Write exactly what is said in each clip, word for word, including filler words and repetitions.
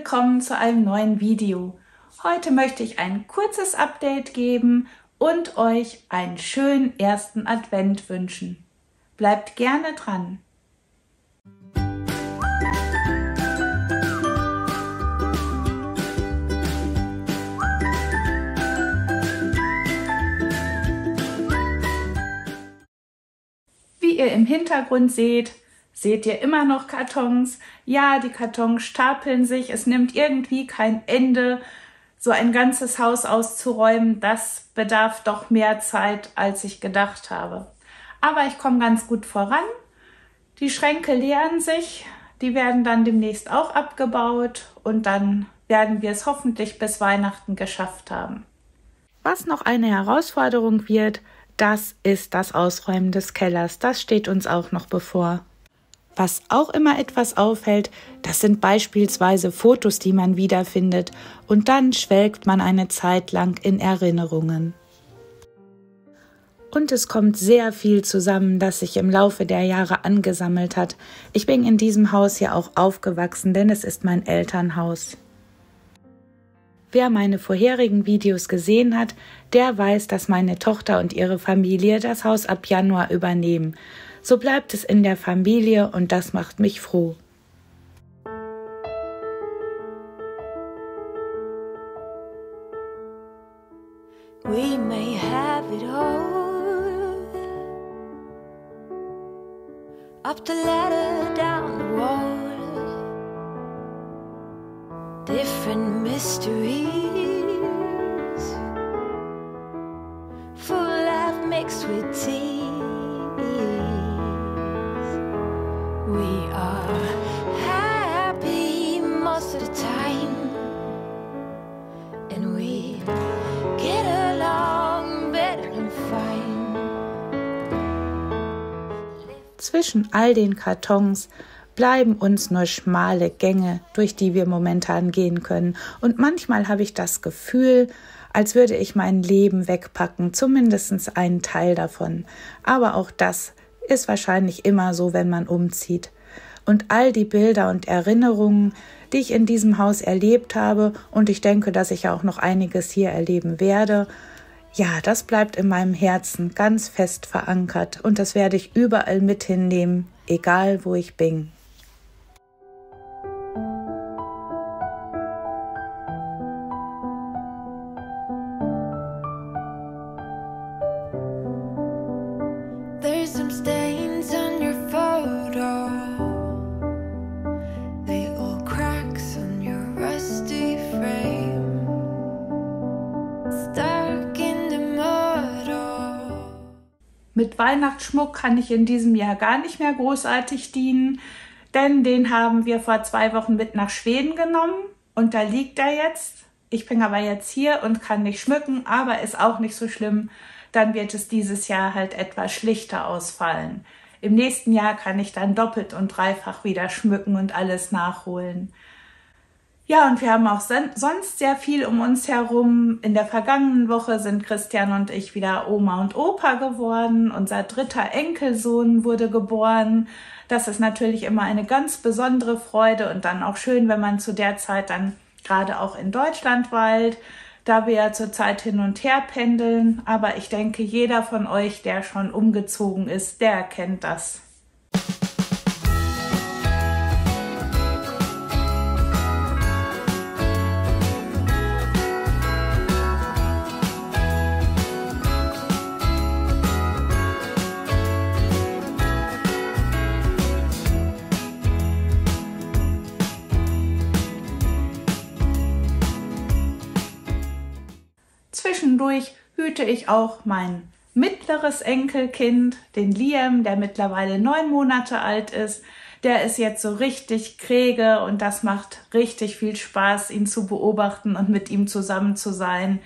willkommen zu einem neuen Video. Heute möchte ich ein kurzes Update geben und euch einen schönen ersten Advent wünschen. Bleibt gerne dran! Wie ihr im Hintergrund seht, seht ihr immer noch Kartons. Ja, die Kartons stapeln sich. Es nimmt irgendwie kein Ende, so ein ganzes Haus auszuräumen. Das bedarf doch mehr Zeit, als ich gedacht habe. Aber ich komme ganz gut voran. Die Schränke leeren sich. Die werden dann demnächst auch abgebaut. Und dann werden wir es hoffentlich bis Weihnachten geschafft haben. Was noch eine Herausforderung wird, das ist das Ausräumen des Kellers. Das steht uns auch noch bevor. Was auch immer etwas auffällt, das sind beispielsweise Fotos, die man wiederfindet, und dann schwelgt man eine Zeit lang in Erinnerungen. Und es kommt sehr viel zusammen, das sich im Laufe der Jahre angesammelt hat. Ich bin in diesem Haus ja auch aufgewachsen, denn es ist mein Elternhaus. Wer meine vorherigen Videos gesehen hat, der weiß, dass meine Tochter und ihre Familie das Haus ab Januar übernehmen. So bleibt es in der Familie und das macht mich froh. We may have it all, up the ladder, down the wall, different mysteries, full life mixed with tea. We are happy most of the time, and we get along better than fine. Zwischen all den Kartons bleiben uns nur schmale Gänge, durch die wir momentan gehen können. Und manchmal habe ich das Gefühl, als würde ich mein Leben wegpacken, zumindest einen Teil davon. Aber auch das ist wahrscheinlich immer so, wenn man umzieht. Und all die Bilder und Erinnerungen, die ich in diesem Haus erlebt habe, und ich denke, dass ich auch noch einiges hier erleben werde, ja, das bleibt in meinem Herzen ganz fest verankert und das werde ich überall mit hinnehmen, egal wo ich bin. There's some stains on your photo, little cracks on your rusty frame, stuck in the mud. Oh. Mit Weihnachtsschmuck kann ich in diesem Jahr gar nicht mehr großartig dienen, denn den haben wir vor zwei Wochen mit nach Schweden genommen und da liegt er jetzt. Ich bin aber jetzt hier und kann nicht schmücken, aber ist auch nicht so schlimm. Dann wird es dieses Jahr halt etwas schlichter ausfallen. Im nächsten Jahr kann ich dann doppelt und dreifach wieder schmücken und alles nachholen. Ja, und wir haben auch sonst sehr viel um uns herum. In der vergangenen Woche sind Christian und ich wieder Oma und Opa geworden. Unser dritter Enkelsohn wurde geboren. Das ist natürlich immer eine ganz besondere Freude und dann auch schön, wenn man zu der Zeit dann gerade auch in Deutschland weilt, da wir ja zurzeit hin und her pendeln. Aber ich denke, jeder von euch, der schon umgezogen ist, der kennt das. Zwischendurch hüte ich auch mein mittleres Enkelkind, den Liam, der mittlerweile neun Monate alt ist. Der ist jetzt so richtig träge und das macht richtig viel Spaß, ihn zu beobachten und mit ihm zusammen zu sein.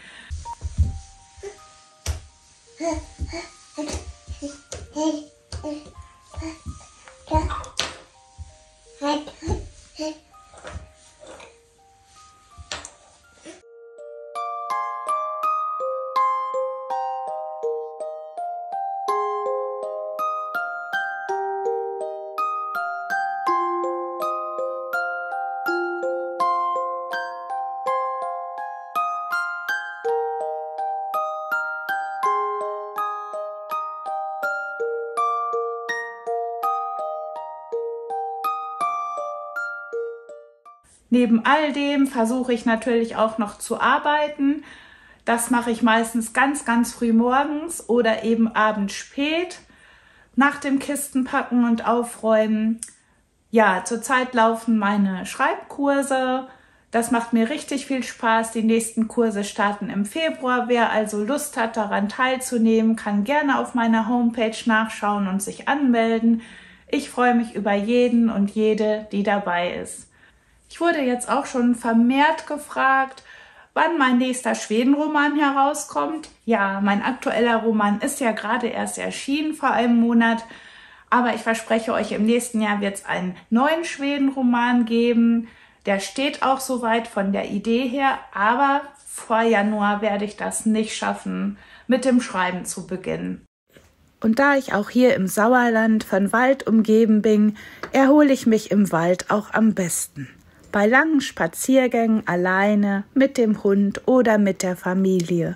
Neben all dem versuche ich natürlich auch noch zu arbeiten. Das mache ich meistens ganz, ganz früh morgens oder eben abends spät nach dem Kistenpacken und Aufräumen. Ja, zurzeit laufen meine Schreibkurse. Das macht mir richtig viel Spaß. Die nächsten Kurse starten im Februar. Wer also Lust hat, daran teilzunehmen, kann gerne auf meiner Homepage nachschauen und sich anmelden. Ich freue mich über jeden und jede, die dabei ist. Ich wurde jetzt auch schon vermehrt gefragt, wann mein nächster Schwedenroman herauskommt. Ja, mein aktueller Roman ist ja gerade erst erschienen vor einem Monat. Aber ich verspreche euch, im nächsten Jahr wird es einen neuen Schwedenroman geben. Der steht auch soweit von der Idee her, aber vor Januar werde ich das nicht schaffen, mit dem Schreiben zu beginnen. Und da ich auch hier im Sauerland von Wald umgeben bin, erhole ich mich im Wald auch am besten. Bei langen Spaziergängen alleine, mit dem Hund oder mit der Familie.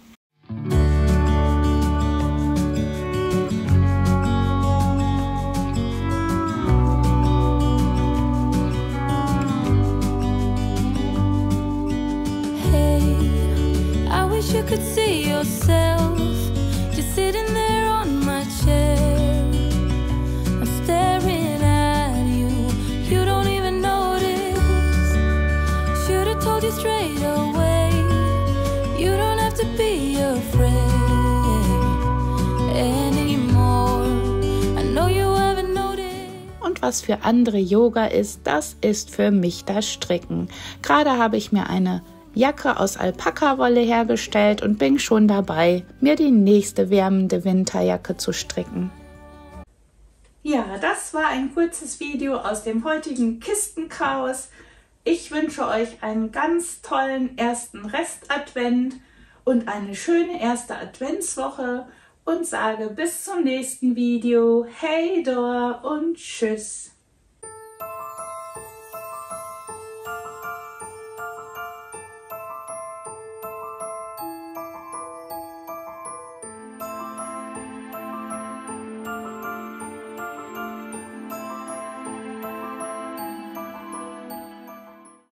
You could see yourself just sitting there on my chair. I'm staring at you, you don't even notice. Should have told you straight away. You don't have to be afraid anymore. I know you haven't noticed. Und was für andere Yoga ist, das ist für mich das Stricken. Gerade habe ich mir eine Jacke aus Alpakawolle hergestellt und bin schon dabei, mir die nächste wärmende Winterjacke zu stricken. Ja, das war ein kurzes Video aus dem heutigen Kistenchaos. Ich wünsche euch einen ganz tollen ersten Restadvent und eine schöne erste Adventswoche und sage bis zum nächsten Video. Hey Dor und tschüss.